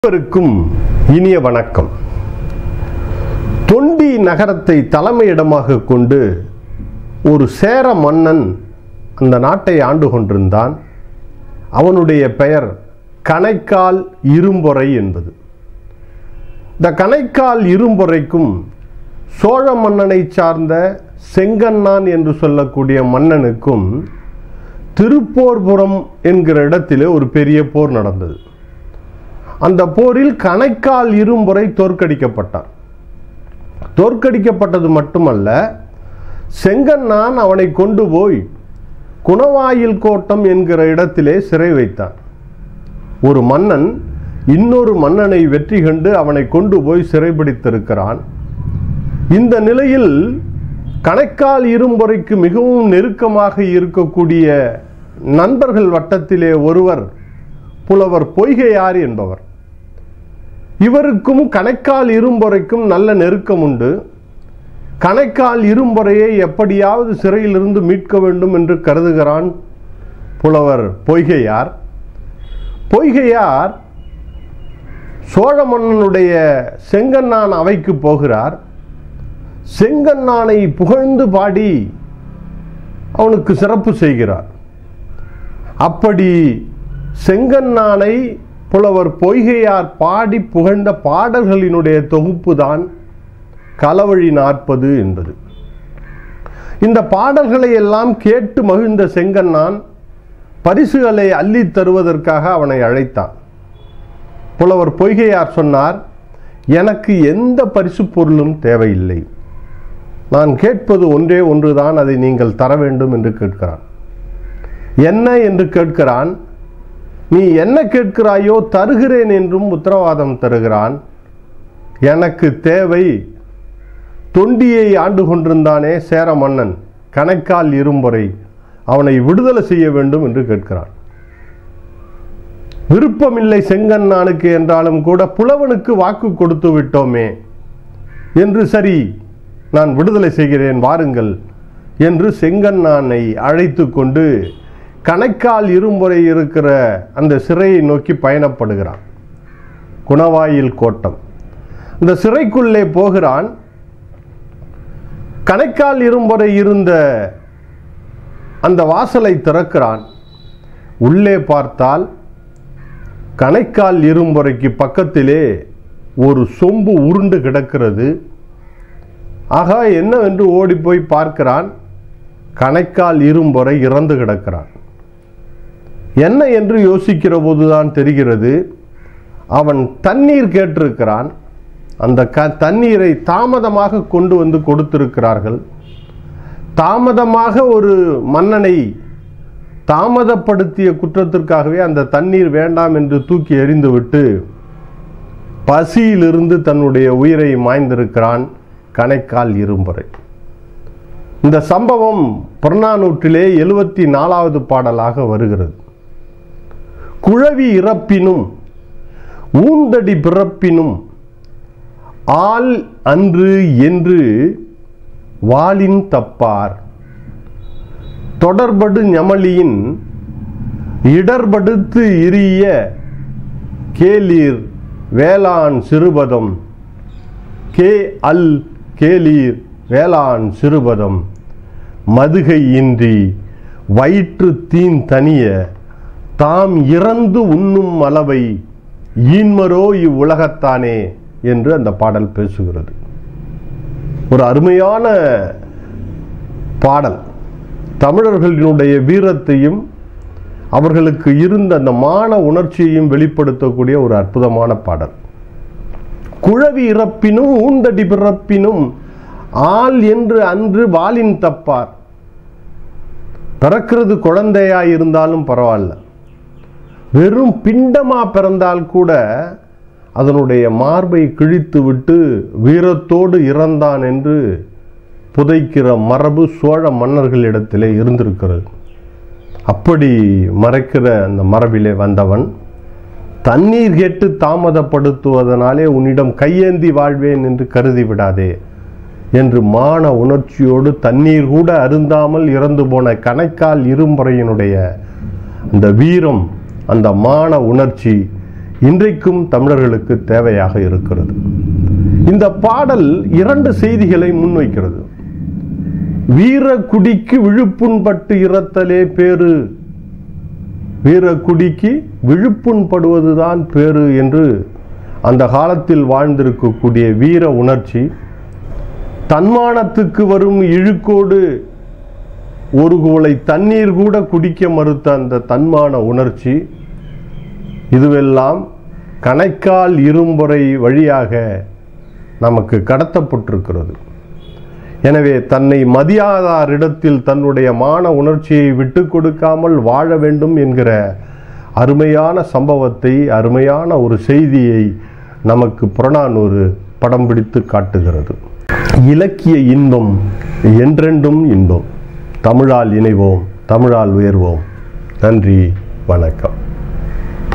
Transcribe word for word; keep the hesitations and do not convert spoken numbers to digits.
அனைவருக்கும் இனிய வணக்கம். தொண்டி நகரத்தை தலைமையிடமாக கொண்டு ஒரு சேர மன்னன் அந்த நாட்டை ஆண்டு கொண்டிருந்தான். அவனுடைய பெயர் கணைக்கால் இரும்பொறை என்பது. இந்த கணைக்கால் இரும்பொறைக்கும் சோழ மன்னனை சார்ந்த செங்கண்ணான் என்று சொல்லக்கூடிய மன்னனுக்கும் திருப்போர்புரம் என்கிற இடத்திலே ஒரு பெரிய போர் நடந்தது. அந்த போரில் கணைக்கால் இரும்பொறை தோற்கடிக்கப்பட்டான். தோற்கடிக்கப்பட்டது மட்டுமல்ல, செங்கண்ணான் அவனை கொண்டு போய் குணவாயில் கோட்டம் என்கிற இடத்திலே சிறை வைத்தான். ஒரு மன்னன் இன்னொரு மன்னனை வெற்றி கண்டு அவனை கொண்டு போய் சிறைபிடித்திருக்கிறான். இந்த நிலையில் கணைக்கால் இரும்பொறைக்கு மிகவும் நெருக்கமாக இருக்கக்கூடிய நண்பர்கள் வட்டத்திலே ஒருவர் புலவர் பொய்கையார் என்பவர். இவருக்கும் கணைக்கால் இரும்பொறைக்கும் நல்ல நெருக்கம் உண்டு. கணைக்கால் இரும்பொறையை எப்படியாவது சிறையிலிருந்து மீட்க வேண்டும் என்று கருதுகிறான் புலவர் பொய்கையார். பொய்கையார் சோழ மன்னனுடைய செங்கண்ணான் அவைக்கு போகிறார். செங்கண்ணானை புகழ்ந்து பாடி அவனுக்கு சிறப்பு செய்கிறார். அப்படி செங்கண்ணானை புலவர் பொய்கையார் பாடி புகழ்ந்த பாடல்களினுடைய தொகுப்பு தான் களவழி நாற்பது என்பது. இந்த பாடல்களை எல்லாம் கேட்டு மகிழ்ந்த செங்கண்ணான் பரிசுகளை அள்ளி தருவதற்காக அவனை அழைத்தான். புலவர் பொய்கையார் சொன்னார், எனக்கு எந்த பரிசு பொருளும் தேவையில்லை, நான் கேட்பது ஒன்றே ஒன்றுதான், அதை நீங்கள் தர வேண்டும் என்று கேட்கிறான். என்ன என்று கேட்கிறான். நீ என்ன கேட்கிறாயோ தருகிறேன் என்றும் உத்தரவாதம் தருகிறான். எனக்கு தேவை தொண்டியை ஆண்டு கொண்டிருந்தானே சேர மன்னன் கணைக்கால் இரும்பொறை, அவனை விடுதலை செய்ய வேண்டும் என்று கேட்கிறான். விருப்பமில்லை செங்கண்ணானுக்கு என்றாலும் கூட புலவனுக்கு வாக்கு கொடுத்து விட்டோமே என்று, சரி நான் விடுதலை செய்கிறேன் வாருங்கள் என்று செங்கண்ணானை அழைத்து கொண்டு கணைக்கால் இரும்பொறை இருக்கிற அந்த சிறையை நோக்கி பயணப்படுகிறான். குணவாயில் கோட்டம். இந்த சிறைக்குள்ளே போகிறான். கணைக்கால் இரும்பொறை இருந்த அந்த வாசலை திறக்கிறான். உள்ளே பார்த்தால் கணைக்கால் இரும்பொறைக்கு பக்கத்திலே ஒரு சொம்பு உருண்டு கிடக்கிறது. ஆகா, என்னவென்று ஓடி போய் பார்க்கிறான். கணைக்கால் இரும்பொறை இறந்து கிடக்கிறான். என்ன என்று யோசிக்கிற போதுதான் தெரிகிறது, அவன் தண்ணீர் கேட்டிருக்கிறான். அந்த க தண்ணீரை தாமதமாக கொண்டு வந்து கொடுத்திருக்கிறார்கள். தாமதமாக ஒரு மன்னனை தாமதப்படுத்திய குற்றத்திற்காகவே அந்த தண்ணீர் வேண்டாம் என்று தூக்கி எறிந்துவிட்டு பசியிலிருந்து தன்னுடைய உயிரை மாய்ந்திருக்கிறான் கணைக்கால் இரும்பொறை. இந்த சம்பவம் புறநானூற்றிலே எழுபத்தி நாலாவது பாடலாக வருகிறது. குழவி இறப்பினும் ஊந்தடி பிறப்பினும் ஆள் அன்று என்று வாளின் தப்பார், தொடர்படு ஞமலியின் இடர்படுத்து இரிய கேளீர் வேளாண் சிறுபதம், கே அல் கேளீர் வேளாண் சிறுபதம், மதுகை இன்றி வயிற்று தீன் தனிய தாம் இறந்து உண்ணும் அளவை ஈன்மரோ இவ்வுலகத்தானே என்று அந்த பாடல் பேசுகிறது. ஒரு அருமையான பாடல். தமிழர்களினுடைய வீரத்தையும் அவர்களுக்கு இருந்த அந்த மான உணர்ச்சியையும் வெளிப்படுத்தக்கூடிய ஒரு அற்புதமான பாடல். குழவி இறப்பினும் ஊந்தடி பிறப்பினும் ஆள் என்று அன்று வாளின் தப்பார். பிறக்கிறது குழந்தையா இருந்தாலும் பரவாயில்ல, வெறும் பிண்டமா பிறந்தால் கூட அதனுடைய மார்பை கிழித்து விட்டு வீரத்தோடு இறந்தான் என்று புதைக்கிற மரபு சோழ மன்னர்களிடத்திலே இருந்திருக்கிறது. அப்படி மறைக்கிற அந்த மரபிலே வந்தவன், தண்ணீர் கேட்டு தாமதப்படுத்துவதனாலே உன்னிடம் கையேந்தி வாழ்வேன் என்று கருதி விடாதே என்று மான உணர்ச்சியோடு தண்ணீர் கூட அருந்தாமல் இறந்து போன கணைக்கால் இரும்பொறையினுடைய அந்த வீரம், அந்த மான உணர்ச்சி இன்றைக்கும் தமிழர்களுக்கு தேவையாக இருக்கிறது. இந்த பாடல் இரண்டு செய்திகளை முன்வைக்கிறது. வீர குடிக்கு விழுப்புண்பட்டு இறத்தலே பேரு, வீர குடிக்கு விழுப்புண்படுவதுதான் பேரு என்று அந்த காலத்தில் வாழ்ந்திருக்கக்கூடிய வீர உணர்ச்சி, தன்மானத்துக்கு வரும் இழுக்கோடு ஒரு குவளை தண்ணீர் கூட குடிக்க மறுத்த அந்த தன்மான உணர்ச்சி, இதுவெல்லாம் கணைக்கால் இரும்பொறை வழியாக நமக்கு கடத்தப்பட்டிருக்கிறது. எனவே தன்னை மதியாதாரிடத்தில் தன்னுடைய மான உணர்ச்சியை விட்டு கொடுக்காமல் வாழ வேண்டும் என்கிற அருமையான சம்பவத்தை, அருமையான ஒரு செய்தியை நமக்கு புறநானூறு படம் பிடித்து காட்டுகிறது. இலக்கிய இன்பம் என்றென்றும் இன்பம். தமிழால் இணைவோம், தமிழால் உயர்வோம். நன்றி, வணக்கம்.